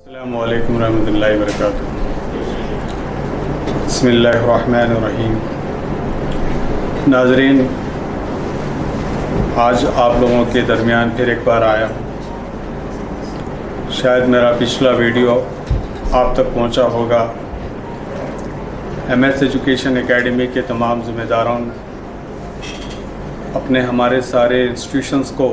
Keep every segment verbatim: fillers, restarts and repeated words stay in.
अस्सलामु अलैकुम रहमतुल्लाहि व बरकातुहू। बिस्मिल्लाहिर्रहमानिर्रहीम। नाज़रीन, आज आप लोगों के दरमियान फिर एक बार आया हूँ। शायद मेरा पिछला वीडियो आप तक पहुँचा होगा। एम एस एजुकेशन एकेडमी के तमाम ज़िम्मेदारों अपने हमारे सारे इंस्टीट्यूशंस को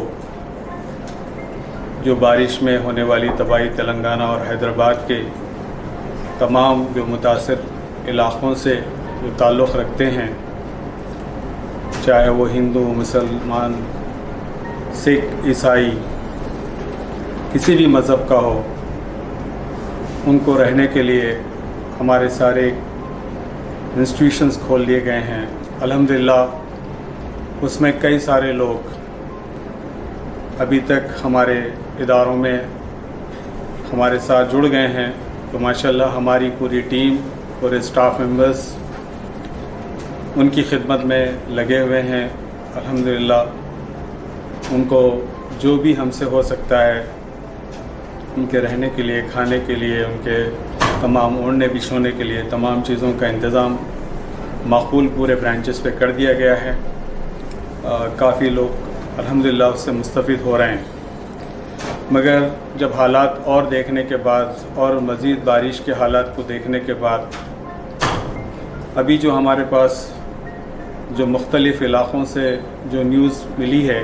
जो बारिश में होने वाली तबाही तेलंगाना और हैदराबाद के तमाम जो मुतासिर इलाक़ों से जो ताल्लुक़ रखते हैं, चाहे वो हिंदू, मुसलमान, सिख, ईसाई, किसी भी मज़हब का हो, उनको रहने के लिए हमारे सारे इंस्टीट्यूशंस खोल दिए गए हैं। अल्हम्दुलिल्लाह उसमें कई सारे लोग अभी तक हमारे इदारों में हमारे साथ जुड़ गए हैं। तो माशाल्लाह हमारी पूरी टीम, पूरे स्टाफ मेंबर्स उनकी खिदमत में लगे हुए हैं। अल्हम्दुलिल्लाह उनको जो भी हमसे हो सकता है, उनके रहने के लिए, खाने के लिए, उनके तमाम ओढ़ने बिछोने के लिए तमाम चीज़ों का इंतज़ाम माकूल पूरे ब्रांचेस पे कर दिया गया है। काफ़ी लोग अल्हम्दुलिल्लाह उससे मुस्तफ़ीद हो रहे हैं। मगर जब हालात और देखने के बाद और मज़ीद बारिश के हालात को देखने के बाद अभी जो हमारे पास जो मुख्तलिफ़ इलाक़ों से जो न्यूज़ मिली है,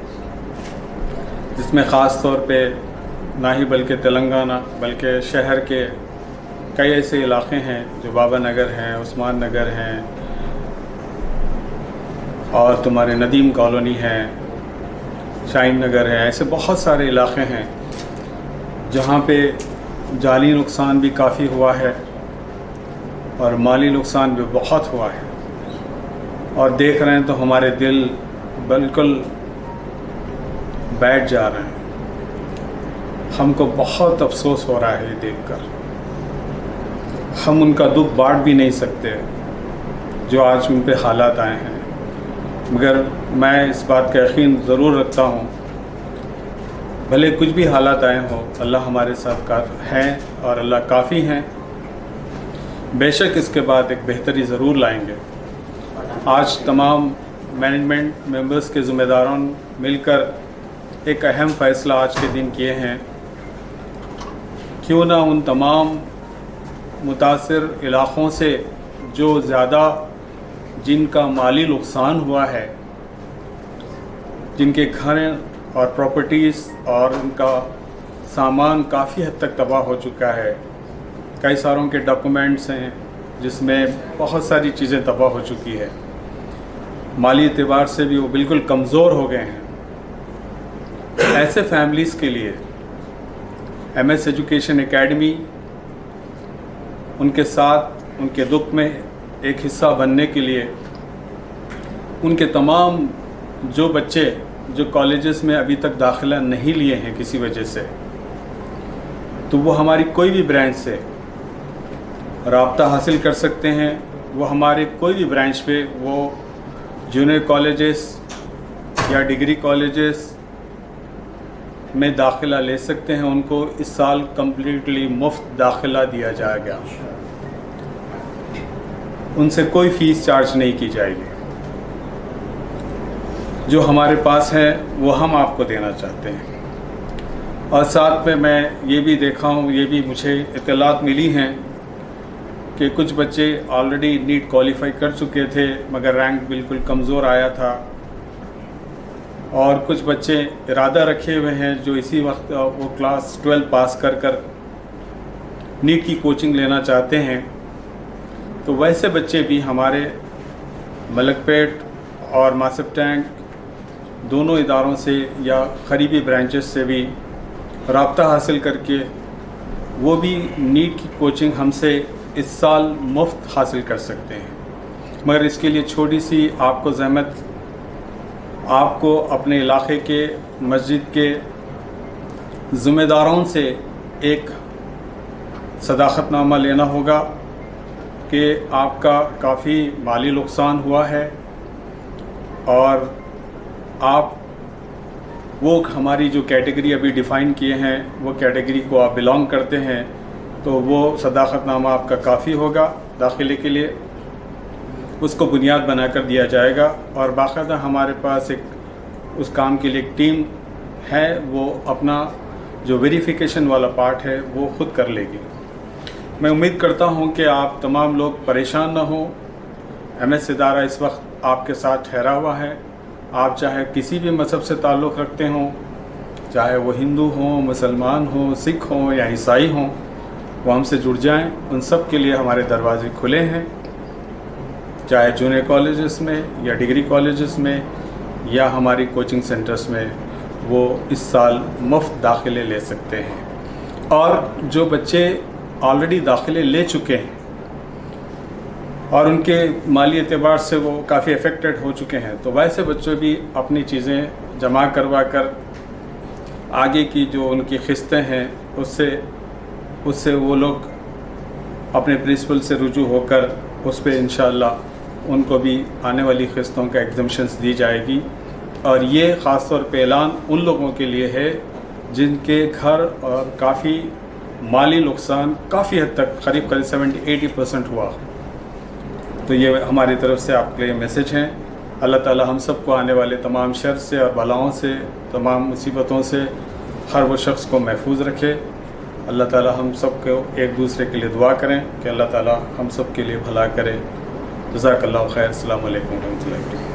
जिसमें ख़ास तौर पे ना ही बल्कि तेलंगाना बल्कि शहर के कई ऐसे इलाक़े हैं जो बाबा नगर हैं, उस्मान नगर हैं और तुम्हारे नदीम कॉलोनी है, शाहीन नगर है, ऐसे बहुत सारे इलाक़े हैं जहाँ पे जानी नुकसान भी काफ़ी हुआ है और माली नुकसान भी बहुत हुआ है। और देख रहे हैं तो हमारे दिल बिल्कुल बैठ जा रहे हैं। हमको बहुत अफसोस हो रहा है ये देखकर। हम उनका दुख बांट भी नहीं सकते जो आज उन पे हालात आए हैं। मगर मैं इस बात का यकीन ज़रूर रखता हूँ, भले कुछ भी हालात आए हों, अल्लाह हमारे साथ का हैं और अल्लाह काफ़ी हैं। बेशक इसके बाद एक बेहतरी ज़रूर लाएंगे। आज तमाम मैनेजमेंट मेंबर्स के ज़िम्मेदारों मिलकर एक अहम फ़ैसला आज के दिन किए हैं। क्यों ना उन तमाम मुतासिर इलाक़ों से जो ज़्यादा जिनका माली नुकसान हुआ है, जिनके घर और प्रॉपर्टीज़ और उनका सामान काफ़ी हद तक तबाह हो चुका है, कई सारों के डॉक्यूमेंट्स हैं जिसमें बहुत सारी चीज़ें तबाह हो चुकी है, माली एतबार से भी वो बिल्कुल कमज़ोर हो गए हैं। ऐसे फैमिलीज़ के लिए एम एस एजुकेशन एकेडमी उनके साथ उनके दुख में एक हिस्सा बनने के लिए, उनके तमाम जो बच्चे जो कॉलेजेस में अभी तक दाखिला नहीं लिए हैं किसी वजह से, तो वो हमारी कोई भी ब्रांच से राब्ता हासिल कर सकते हैं। वो हमारे कोई भी ब्रांच पे, वो जूनियर कॉलेजेस या डिग्री कॉलेजेस में दाखिला ले सकते हैं। उनको इस साल कम्प्लीटली मुफ्त दाखिला दिया जाएगा, उनसे कोई फ़ीस चार्ज नहीं की जाएगी। जो हमारे पास है वो हम आपको देना चाहते हैं। और साथ में मैं ये भी देखा हूँ, ये भी मुझे इत्तलात मिली हैं कि कुछ बच्चे ऑलरेडी नीट क्वालिफाई कर चुके थे मगर रैंक बिल्कुल कमज़ोर आया था, और कुछ बच्चे इरादा रखे हुए हैं जो इसी वक्त वो क्लास ट्वेल्व पास कर कर नीट की कोचिंग लेना चाहते हैं। तो वैसे बच्चे भी हमारे मलकपेट और मासिफ टैंक दोनों इदारों से या करीबी ब्रांचेस से भी राब्ता हासिल करके वो भी नीट की कोचिंग हमसे इस साल मुफ्त हासिल कर सकते हैं। मगर इसके लिए छोटी सी आपको ज़हमत, आपको अपने इलाके के मस्जिद के ज़िम्मेदारों से एक सदाकतनामा लेना होगा कि आपका काफ़ी माली नुकसान हुआ है और आप वो हमारी जो कैटेगरी अभी डिफ़ाइन किए हैं वो कैटेगरी को आप बिलोंग करते हैं तो वो सदाकतनामा आपका काफ़ी होगा दाखिले के लिए, उसको बुनियाद बनाकर दिया जाएगा। और बाकायदा हमारे पास एक उस काम के लिए एक टीम है, वो अपना जो वेरिफिकेशन वाला पार्ट है वो खुद कर लेगी। मैं उम्मीद करता हूं कि आप तमाम लोग परेशान ना हो। एम एस इदारा इस वक्त आपके साथ ठहरा हुआ है। आप चाहे किसी भी मज़हब से ताल्लुक़ रखते हों, चाहे वो हिंदू हों, मुसलमान हों, सिख हों या ईसाई हों, वो हमसे जुड़ जाएं। उन सब के लिए हमारे दरवाजे खुले हैं, चाहे जूनियर कॉलेजेस में या डिग्री कॉलेजेस में या हमारी कोचिंग सेंटर्स में, वो इस साल मुफ्त दाखिले ले सकते हैं। और जो बच्चे ऑलरेडी दाखिले ले चुके हैं और उनके माली एतबार से वो काफ़ी अफेक्टेड हो चुके हैं, तो वैसे बच्चों भी अपनी चीज़ें जमा करवा कर आगे की जो उनकी किस्तें हैं उससे उससे वो लोग अपने प्रिंसिपल से रुजू होकर उस पर इंशाअल्लाह उनको भी आने वाली किस्तों का एग्जम्पशंस दी जाएगी। और ये ख़ास तौर पे ऐलान उन लोगों के लिए है जिनके घर और काफ़ी माली नुकसान काफ़ी हद तक करीब करीब सेवेंटी एटी परसेंट हुआ। तो ये हमारी तरफ से आपके लिए मैसेज हैं। अल्लाह ताला हम सबको आने वाले तमाम शर से और बलाओं से, तमाम मुसीबतों से हर वो शख्स को महफूज रखे। अल्लाह ताला हम सब को एक दूसरे के लिए दुआ करें कि अल्लाह ताला हम सब के लिए भला करे। जज़ाकल्लाहु खैर। अस्सलामु अलैकुम रहमतुल्लाहि।